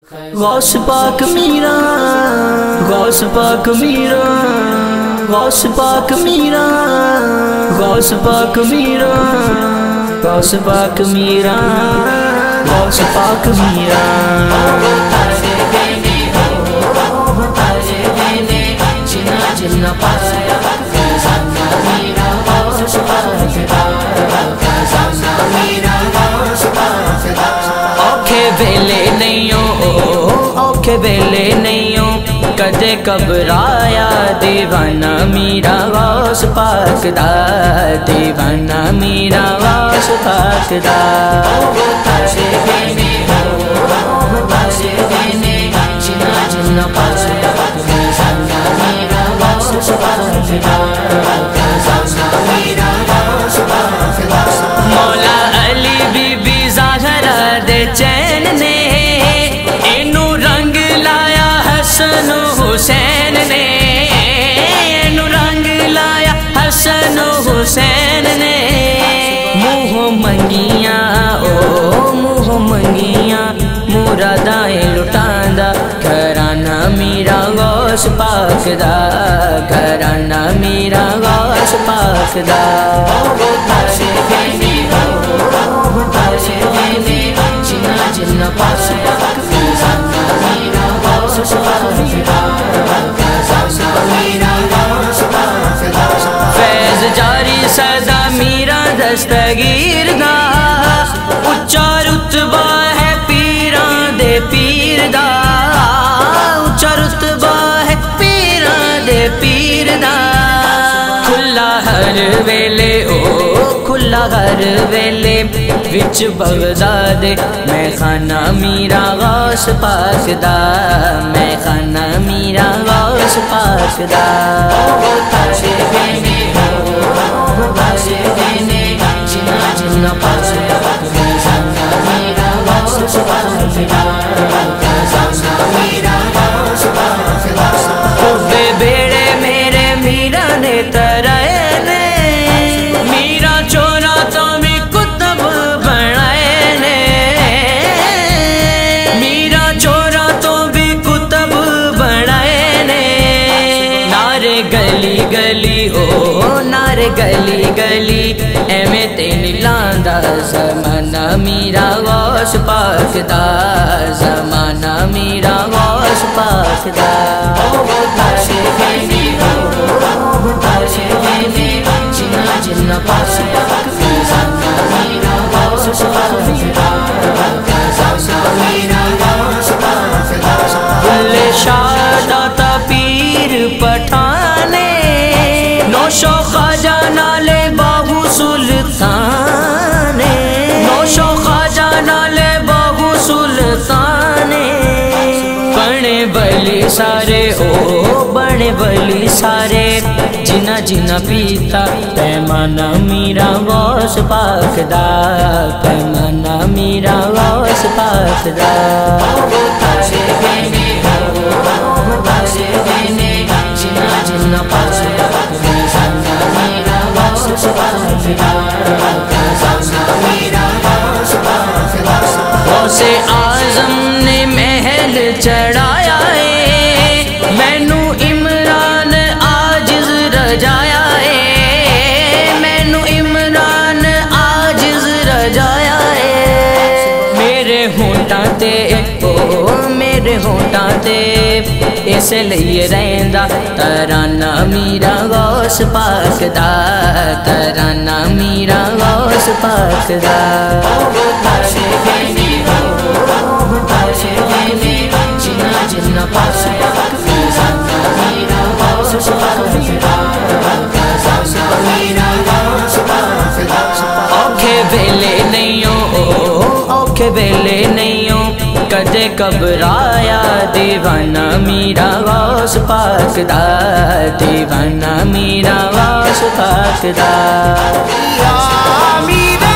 غوث پاک میرا غوث پاک میرا غوث پاک میرا غوث پاک میرا غوث پاک میرا غوث پاک میرا جنا پایا خزانہ میرا غوث پاک دا خزانہ میرا غوث پاک دا اوکھے ویلے نہیں اوکھے ویلے نہیں کدے گھبرایا دیوانہ میرا غوث پاک دا دیوانہ میرا غوث پاک دا جنا پایا خزانہ میرا غوث پاک دا خزانہ میرا غوث پاک دا مولا علی بی بی زہرا دے چین نے اینو رنگ لایا حسن حسین نے اینو رنگ لایا حسن حسین نے منہ منگیاں منہ منگیاں مرادائیں لٹاندا گھرانہ میرا غوث پاک دا گھرانہ میرا غوث پاک دا جنا پایا خزانہ میرا غوث پاک دا خزانہ میرا غوث پاک دا فیض جاری سدا میرا دستگیر دا اچا رتبہ ہے پیراں دے پیر دا اچا رتبہ ہے پیراں دے پیر دا کھلا ہر ویلے کھلا ہر ویلے وچ بغداد میں خانہ میرا غوث پاک دا میں خانہ میرا غوث پاک دا جنا پایا خزانہ میرا غوث پاک دا خزانہ میرا غوث پاک دا خوبے بیڑے میرے میرا نے ترائے نے میرا چورا تو بھی کتب بنائے نے میرا چورا تو بھی کتب بنائے نے نعرے گلی گلی نعرے گلی گلی ایویں تے نہیں لاندا زمانہ میرا غوث پاک دا زمانہ میرا غوث پاک دا جنا پایا خزانہ میرا غوث پاک دا خزانہ میرا غوث پاک دا بلے شاہ داتا پیر پٹھانے نوشو خواجہ نالے باہو سلطان نوشو خواجہ نالے باہو سلطان بنے بلی سارے بنے بلی سارے جنا جنا پیتا پیمانہ میرا غوث پاک دا پیمانہ میرا غوث پاک دا جنا پایا خزانہ میرا غوث پاک دا خزانہ میرا غوث پاک دا غوث اعظم نے محل چڑھایا ہے مینو عمران عاجز رجایا ہے مینو عمران عاجز رجایا ہے میرے ہونٹاں تے میرے ہونٹاں تے اس لیے رہندا ترانہ میرا غوث پاک دا ترانہ میرا غوث پاک دا جنا پایا خزانہ میرا غوث پاک دا خزانہ میرا غوث پاک دا اوکھے ویلے نہیں اوکھے ویلے نہیں کدے گھبرایا دیوانہ میرا غوث پاک دا دیوانہ میرا غوث پاک دا